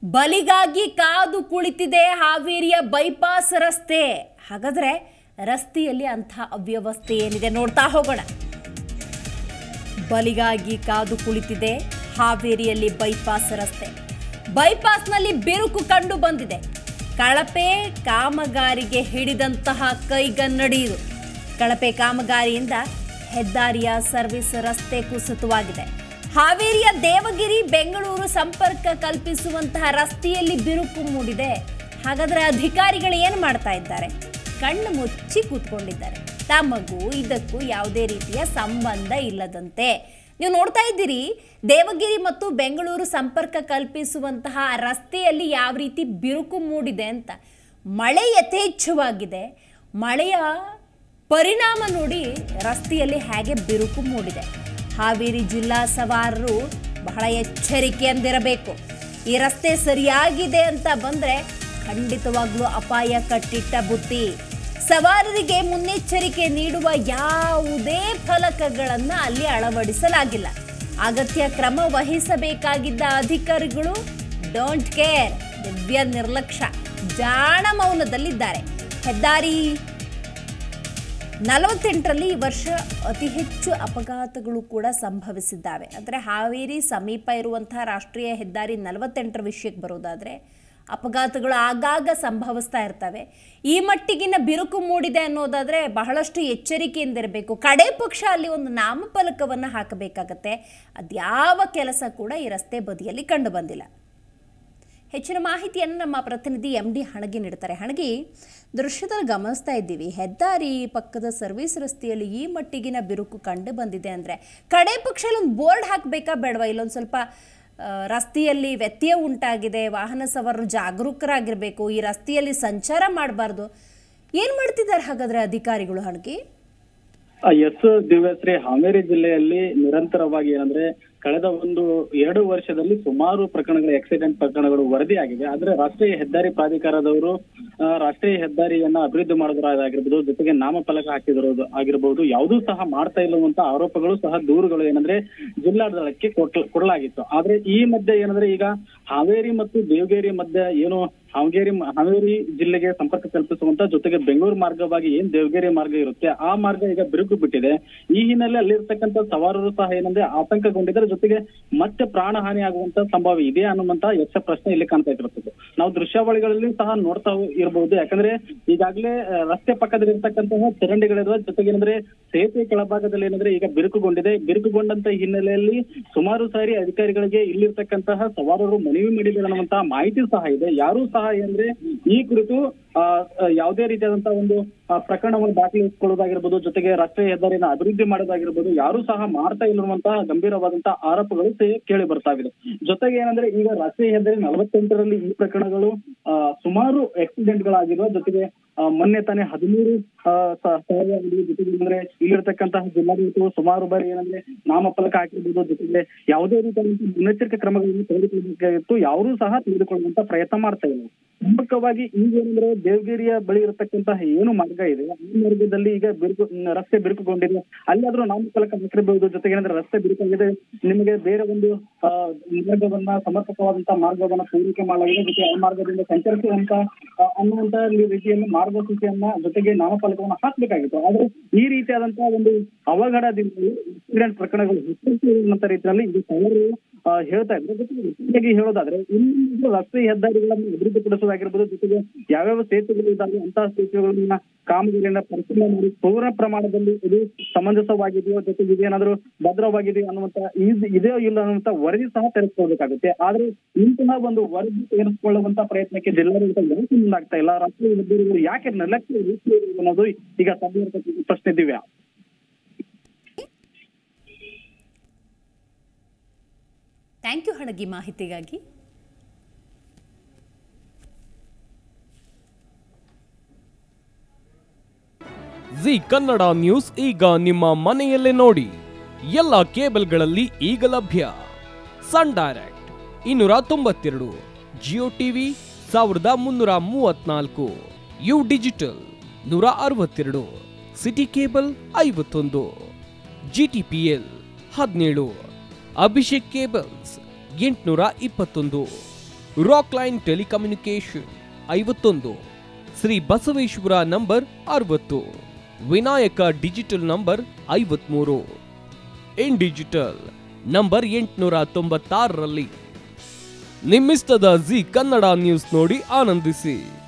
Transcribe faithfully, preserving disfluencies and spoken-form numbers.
ಬಲಿಗಾಗಿ ಕಾದು ಕುಳಿತಿದೆ ಹಾವೇರಿಯ ಬೈಪಾಸ್ ರಸ್ತೆ. ಹಾಗಾದ್ರೆ ರಸ್ತೆಯಲ್ಲಿ ಅಂಥ ಅವ್ಯವಸ್ಥೆ ಏನಿದೆ ನೋಡ್ತಾ ಹೋಗೋಣ. ಬಲಿಗಾಗಿ ಕಾದು ಕುಳಿತಿದೆ ಹಾವೇರಿಯಲ್ಲಿ ಬೈಪಾಸ್ ರಸ್ತೆ. ಬೈಪಾಸ್ನಲ್ಲಿ ಬಿರುಕು ಕಂಡು ಬಂದಿದೆ. ಕಳಪೆ ಕಾಮಗಾರಿಗೆ ಹಿಡಿದಂತಹ ಕೈಗನ್ನಡಿ ಇದು. ಕಳಪೆ ಕಾಮಗಾರಿಯಿಂದ ಹೆದ್ದಾರಿಯ ಸರ್ವಿಸ್ ರಸ್ತೆ ಕುಸಿತವಾಗಿದೆ. ಹಾವೇರಿಯ ದೇವಗಿರಿ ಬೆಂಗಳೂರು ಸಂಪರ್ಕ ಕಲ್ಪಿಸುವಂತಹ ರಸ್ತೆಯಲ್ಲಿ ಬಿರುಕು ಮೂಡಿದೆ. ಹಾಗಾದ್ರೆ ಅಧಿಕಾರಿಗಳು ಏನು ಮಾಡ್ತಾ ಇದ್ದಾರೆ? ಕಣ್ಣು ಮುಚ್ಚಿ ಕೂತ್ಕೊಂಡಿದ್ದಾರೆ. ತಮಗೂ ಇದಕ್ಕೂ ಯಾವುದೇ ರೀತಿಯ ಸಂಬಂಧ ಇಲ್ಲದಂತೆ. ನೀವು ನೋಡ್ತಾ ಇದ್ದೀರಿ, ದೇವಗಿರಿ ಮತ್ತು ಬೆಂಗಳೂರು ಸಂಪರ್ಕ ಕಲ್ಪಿಸುವಂತಹ ರಸ್ತೆಯಲ್ಲಿ ಯಾವ ರೀತಿ ಬಿರುಕು ಮೂಡಿದೆ ಅಂತ. ಮಳೆ ಯಥೇಚ್ಛವಾಗಿದೆ. ಮಳೆಯ ಪರಿಣಾಮ ನೋಡಿ ರಸ್ತೆಯಲ್ಲಿ ಹೇಗೆ ಬಿರುಕು ಮೂಡಿದೆ. ಹಾವೇರಿ ಜಿಲ್ಲಾ ಸವಾರರು ಬಹಳ ಎಚ್ಚರಿಕೆಯಿಂದಿರಬೇಕು. ಈ ರಸ್ತೆ ಸರಿಯಾಗಿದೆ ಅಂತ ಬಂದರೆ ಖಂಡಿತವಾಗ್ಲೂ ಅಪಾಯ ಕಟ್ಟಿಟ್ಟ ಬುತ್ತಿ. ಸವಾರರಿಗೆ ಮುನ್ನೆಚ್ಚರಿಕೆ ನೀಡುವ ಯಾವುದೇ ಫಲಕಗಳನ್ನು ಅಲ್ಲಿ ಅಳವಡಿಸಲಾಗಿಲ್ಲ. ಅಗತ್ಯ ಕ್ರಮ ವಹಿಸಬೇಕಾಗಿದ್ದ ಅಧಿಕಾರಿಗಳು ಡೋಂಟ್ ಕೇರ್, ದಿವ್ಯ ನಿರ್ಲಕ್ಷ್ಯ, ಜಾಣ ಮೌನದಲ್ಲಿದ್ದಾರೆ. ಹೆದ್ದಾರಿ ನಲವತ್ತೆಂಟರಲ್ಲಿ ಈ ವರ್ಷ ಅತಿ ಹೆಚ್ಚು ಅಪಘಾತಗಳು ಕೂಡ ಸಂಭವಿಸಿದ್ದಾವೆ. ಅಂದರೆ ಹಾವೇರಿ ಸಮೀಪ ಇರುವಂತಹ ರಾಷ್ಟ್ರೀಯ ಹೆದ್ದಾರಿ ನಲವತ್ತೆಂಟರ ವಿಷಯಕ್ಕೆ ಬರೋದಾದರೆ ಅಪಘಾತಗಳು ಆಗಾಗ ಸಂಭವಿಸ್ತಾ ಇರ್ತವೆ. ಈ ಮಟ್ಟಿಗಿನ ಬಿರುಕು ಮೂಡಿದೆ ಅನ್ನೋದಾದರೆ ಬಹಳಷ್ಟು ಎಚ್ಚರಿಕೆಯಿಂದಿರಬೇಕು. ಕಡೆ ಪಕ್ಷ ಅಲ್ಲಿ ಒಂದು ನಾಮಫಲಕವನ್ನು ಹಾಕಬೇಕಾಗತ್ತೆ. ಅದ್ಯಾವ ಕೆಲಸ ಕೂಡ ಈ ರಸ್ತೆ ಬದಿಯಲ್ಲಿ ಕಂಡು ಬಂದಿಲ್ಲ. ಹೆಚ್ಚಿನ ಮಾಹಿತಿಯನ್ನು ನಮ್ಮ ಪ್ರತಿನಿಧಿ ಎಂ ಡಿ ಹಣಗಿ ನೀಡ್ತಾರೆ. ಹಣಗಿ, ದೃಶ್ಯದಲ್ಲಿ ಗಮನಿಸ್ತಾ ಇದ್ದೀವಿ, ಹೆದ್ದಾರಿ ಪಕ್ಕದ ಸರ್ವಿಸ್ ರಸ್ತೆಯಲ್ಲಿ ಈ ಮಟ್ಟಿಗಿನ ಬಿರುಕು ಕಂಡು ಬಂದಿದೆ ಅಂದರೆ ಕಡೆ ಪಕ್ಷ ಒಂದು ಬೋರ್ಡ್ ಹಾಕಬೇಕಾ ಬೇಡವಾ? ಇಲ್ಲೊಂದು ಸ್ವಲ್ಪ ರಸ್ತೆಯಲ್ಲಿ ವ್ಯತ್ಯಯ ಉಂಟಾಗಿದೆ, ವಾಹನ ಸವಾರರು ಜಾಗರೂಕರಾಗಿರಬೇಕು, ಈ ರಸ್ತೆಯಲ್ಲಿ ಸಂಚಾರ ಮಾಡಬಾರ್ದು. ಏನು ಮಾಡ್ತಿದ್ದಾರೆ ಹಾಗಾದ್ರೆ ಅಧಿಕಾರಿಗಳು? ಹಣಗಿ ಎಸ್ ದಿವ್ಯಶ್ರೀ, ಹಾವೇರಿ ಜಿಲ್ಲೆಯಲ್ಲಿ ನಿರಂತರವಾಗಿ ಏನಂದ್ರೆ ಕಳೆದ ಒಂದು ಎರಡು ವರ್ಷದಲ್ಲಿ ಸುಮಾರು ಪ್ರಕರಣಗಳು, ಆಕ್ಸಿಡೆಂಟ್ ಪ್ರಕರಣಗಳು ವರದಿಯಾಗಿವೆ. ಆದ್ರೆ ರಾಷ್ಟ್ರೀಯ ಹೆದ್ದಾರಿ ಪ್ರಾಧಿಕಾರದವರು ರಾಷ್ಟ್ರೀಯ ಹೆದ್ದಾರಿಯನ್ನ ಅಭಿವೃದ್ಧಿ ಮಾಡೋದಾಗಿರ್ಬೋದು, ಜೊತೆಗೆ ನಾಮಫಲಕ ಹಾಕಿದಿರೋದು ಆಗಿರ್ಬೋದು, ಯಾವುದೂ ಸಹ ಮಾಡ್ತಾ ಇಲ್ಲವಂತ ಆರೋಪಗಳು ಸಹ ದೂರುಗಳು ಏನಂದ್ರೆ ಜಿಲ್ಲಾಡಳಿತಕ್ಕೆ ಕೊಡಲಾಗಿತ್ತು. ಆದ್ರೆ ಈ ಮಧ್ಯೆ ಏನಂದ್ರೆ ಈಗ ಹಾವೇರಿ ಮತ್ತು ದೇವಗಿರಿ ಮಧ್ಯೆ ಏನು ಹಾವೇರಿ ಹಾವೇರಿ ಜಿಲ್ಲೆಗೆ ಸಂಪರ್ಕ ಕಲ್ಪಿಸುವಂತ, ಜೊತೆಗೆ ಬೆಂಗಳೂರು ಮಾರ್ಗವಾಗಿ ಏನ್ ದೇವಗಿರಿ ಮಾರ್ಗ ಇರುತ್ತೆ ಆ ಮಾರ್ಗ ಈಗ ಬಿರುಕು ಬಿಟ್ಟಿದೆ. ಈ ಹಿನ್ನೆಲೆ ಅಲ್ಲಿರ್ತಕ್ಕಂಥ ಸವಾರರು ಸಹ ಏನಂದ್ರೆ ಆತಂಕಗೊಂಡಿದ್ದಾರೆ. ಜೊತೆಗೆ ಮತ್ತೆ ಪ್ರಾಣ ಹಾನಿ ಆಗುವಂತ ಸಂಭವ ಇದೆ ಅನ್ನುವಂತ ಯಕ್ಷ ಪ್ರಶ್ನೆ ಇಲ್ಲಿ ಕಾಣ್ತಾ ಇರ್ತದೆ. ನಾವು ದೃಶ್ಯಾವಳಿಗಳಲ್ಲಿ ಸಹ ನೋಡ್ತಾ ಇರಬಹುದು. ಯಾಕಂದ್ರೆ ಈಗಾಗಲೇ ರಸ್ತೆ ಪಕ್ಕದಲ್ಲಿ ಇರ್ತಕ್ಕಂತಹ ಚರಂಡಿಗಳಿರುವ, ಜೊತೆಗೆ ಏನಂದ್ರೆ ಸೇತುವೆ ಕೆಳಭಾಗದಲ್ಲಿ ಏನಂದ್ರೆ ಈಗ ಬಿರುಕುಗೊಂಡಿದೆ. ಬಿರುಕುಗೊಂಡಂತ ಹಿನ್ನೆಲೆಯಲ್ಲಿ ಸುಮಾರು ಸಾರಿ ಅಧಿಕಾರಿಗಳಿಗೆ ಇಲ್ಲಿರ್ತಕ್ಕಂತಹ ಸವಾರರು ಮನವಿ ಮಾಡಿದ್ದಾರೆ ಅನ್ನುವಂತಹ ಮಾಹಿತಿ ಸಹ ಇದೆ. ಯಾರು ಸಹ ಏನಂದ್ರೆ ಈ ಕುರಿತು ಯಾವುದೇ ರೀತಿಯಾದಂತಹ ಒಂದು ಪ್ರಕರಣವನ್ನು ದಾಖಲಿಸಿಕೊಳ್ಳೋದಾಗಿರ್ಬೋದು, ಜೊತೆಗೆ ರಾಷ್ಟ್ರೀಯ ಹೆದ್ದಾರಿನ ಅಭಿವೃದ್ಧಿ ಮಾಡೋದಾಗಿರ್ಬೋದು, ಯಾರು ಸಹ ಮಾಡ್ತಾ ಇಲ್ಲಿರುವಂತಹ ಗಂಭೀರವಾದಂತಹ ಆರೋಪಗಳು ಕೇಳಿ ಬರ್ತಾ ಇದೆ. ಜೊತೆಗೆ ಏನಂದ್ರೆ ಈಗ ರಾಷ್ಟ್ರೀಯ ಹೆದ್ದಾರಿ ನಲವತ್ತೆಂಟರಲ್ಲಿ ಈ ಪ್ರಕರಣಗಳು ಸುಮಾರು ಆಕ್ಸಿಡೆಂಟ್ ಗಳಾಗಿರುವ, ಜೊತೆಗೆ ಮೊನ್ನೆ ತಾನೇ ಹದಿಮೂರು ಸಾವಿರ ಜೊತೆಗೆ ಅಂದ್ರೆ ಇಲ್ಲಿರ್ತಕ್ಕಂತಹ ಜಿಲ್ಲಾಡಳಿತವು ಸುಮಾರು ಬಾರಿ ಏನಂದ್ರೆ ನಾಮಫಲಕ ಹಾಕಿರ್ಬೋದು, ಜೊತೆಗೆ ಯಾವುದೇ ರೀತಿಯಾದಂತಹ ಮುನ್ನೆಚ್ಚರಿಕೆ ಕ್ರಮಗಳನ್ನು ತೆಗೆದುಕೊಳ್ಳಬೇಕಾಗಿತ್ತು. ಯಾರೂ ಸಹ ತೆಗೆದುಕೊಳ್ಳುವಂತ ಪ್ರಯತ್ನ ಮಾಡ್ತಾ ಇಲ್ಲ. ಪ್ರಮುಖವಾಗಿ ಈಗ ಏನಂದ್ರೆ ದೇವಗಿರಿಯ ಬಳಿ ಇರತಕ್ಕಂತಹ ಏನು ಮಾರ್ಗ ಇದೆ ಆ ಮಾರ್ಗದಲ್ಲಿ ಈಗ ಬಿರುಕು ರಸ್ತೆ ಬಿರುಕುಗೊಂಡಿದೆ. ಅಲ್ಲಾದ್ರೂ ನಾಮಫಲಕ ಹಾಕಿರಬಹುದು. ಜೊತೆಗೆ ಏನಂದ್ರೆ ರಸ್ತೆ ಬಿರುಕಾಗಿದೆ, ನಿಮಗೆ ಬೇರೆ ಒಂದು ಮಾರ್ಗವನ್ನ ಸಮರ್ಪಕವಾದಂತಹ ಮಾರ್ಗವನ್ನ ಪೂರೈಕೆ ಮಾಡಲಾಗಿದೆ, ಜೊತೆಗೆ ಆ ಮಾರ್ಗದಿಂದ ಸಂಚರಿಸುವಂತ ಅನ್ನುವಂತ ರೀತಿಯಲ್ಲಿ ಮಾರ್ಗಸೂಚಿಯನ್ನ ಜೊತೆಗೆ ನಾಮಫಲಕವನ್ನ ಹಾಕ್ಬೇಕಾಗಿತ್ತು. ಆದ್ರೆ ಈ ರೀತಿಯಾದಂತಹ ಒಂದು ಅವಘಡದಿಂದ ಆಕ್ಸಿಡೆಂಟ್ ಪ್ರಕರಣಗಳು ಹೆಚ್ಚುತ್ತಿರುವಂತ ರೀತಿಯಲ್ಲಿ ಇದು ಸವಾರರು ಹೇಳ್ತಾ ಇದ್ರು. ಜೊತೆಗೆ ಹೇಳೋದಾದ್ರೆ ಇನ್ನೊಂದು ರಾಷ್ಟ್ರೀಯ ಹೆದ್ದಾರಿಗಳನ್ನು ಅಭಿವೃದ್ಧಿಪಡಿಸೋದಾಗಿರ್ಬೋದು, ಜೊತೆಗೆ ಯಾವ್ಯಾವ ಸೇತುವೆಗಳು ಇದ್ದಾವೆ ಅಂತಹ ಸೇತುವೆಗಳನ್ನ ಕಾಮಗಾರಿಯನ್ನ ಪರಿಶೀಲನೆ ಮಾಡಿ ಪೂರ್ಣ ಪ್ರಮಾಣದಲ್ಲಿ ಇದು ಸಮಂಜಸವಾಗಿದೆಯೋ, ಜೊತೆಗೆ ಇದೇನಾದ್ರೂ ಭದ್ರವಾಗಿದೆಯೋ ಅನ್ನುವಂತ ಇದೆಯೋ ಇಲ್ಲ ಅನ್ನುವಂತ ವರದಿ ಸಹ ತೆಗೆದುಕೊಳ್ಬೇಕಾಗುತ್ತೆ. ಆದ್ರೆ ಇಂತಹ ಒಂದು ವರದಿ ತೆಗೆದುಕೊಳ್ಳುವಂತ ಪ್ರಯತ್ನಕ್ಕೆ ಜಿಲ್ಲಾಡಳಿತ ಯಾಕೆ ಮುಂದಾಗ್ತಾ ಇಲ್ಲ? ರಾಷ್ಟ್ರೀಯ ಹೆದ್ದಾರಿಗಳು ಯಾಕೆ ನಿರ್ಲಕ್ಷ್ಯ ಅನ್ನೋದು ಈಗ ಸದ್ಯ ಪ್ರಶ್ನೆ ದಿವ್ಯಾ. ಥ್ಯಾಂಕ್ ಯು ಹಣಗಿ ಮಾಹಿತಿಗಾಗಿ. ಜಿ ಕನ್ನಡ ನ್ಯೂಸ್ ಈಗ ನಿಮ್ಮ ಮನೆಯಲ್ಲೇ ನೋಡಿ. ಎಲ್ಲ ಕೇಬಲ್ಗಳಲ್ಲಿ ಈಗ ಲಭ್ಯ. ಸನ್ ಡೈರೆಕ್ಟ್ ಇನ್ನೂರ ತೊಂಬತ್ತೆರಡು, ಜಿಯೋ ಟಿವಿ ಸಾವಿರದ ಮುನ್ನೂರ ಮೂವತ್ನಾಲ್ಕು, ಯು ಡಿಜಿಟಲ್ ನೂರ ಅರವತ್ತೆರಡು, ಸಿಟಿ ಕೇಬಲ್ ಐವತ್ತೊಂದು, ಜಿ ಟಿ ಪಿ ಎಲ್ ಹದಿನೇಳು, ಅಭಿಷೇಕ್ ಕೇಬಲ್ಸ್ ಎಂಟುನೂರ ಇಪ್ಪತ್ತೊಂದು, ರಾಕ್ ಲೈನ್ ಟೆಲಿಕಮ್ಯುನಿಕೇಶನ್ ಐವತ್ತೊಂದು, ಶ್ರೀ ಬಸವೇಶ್ವರ ನಂಬರ್ ಅರವತ್ತು, ವಿನಾಯಕ ಡಿಜಿಟಲ್ ನಂಬರ್ ಐವತ್ಮೂರು, ಇನ್ ಡಿಜಿಟಲ್ ನಂಬರ್ ಎಂಟುನೂರ ತೊಂಬತ್ತಾರರಲ್ಲಿ. ನಿಮ್ಮಿಸ್ತದ ಜಿ ಕನ್ನಡ ನ್ಯೂಸ್ ನೋಡಿ ಆನಂದಿಸಿ.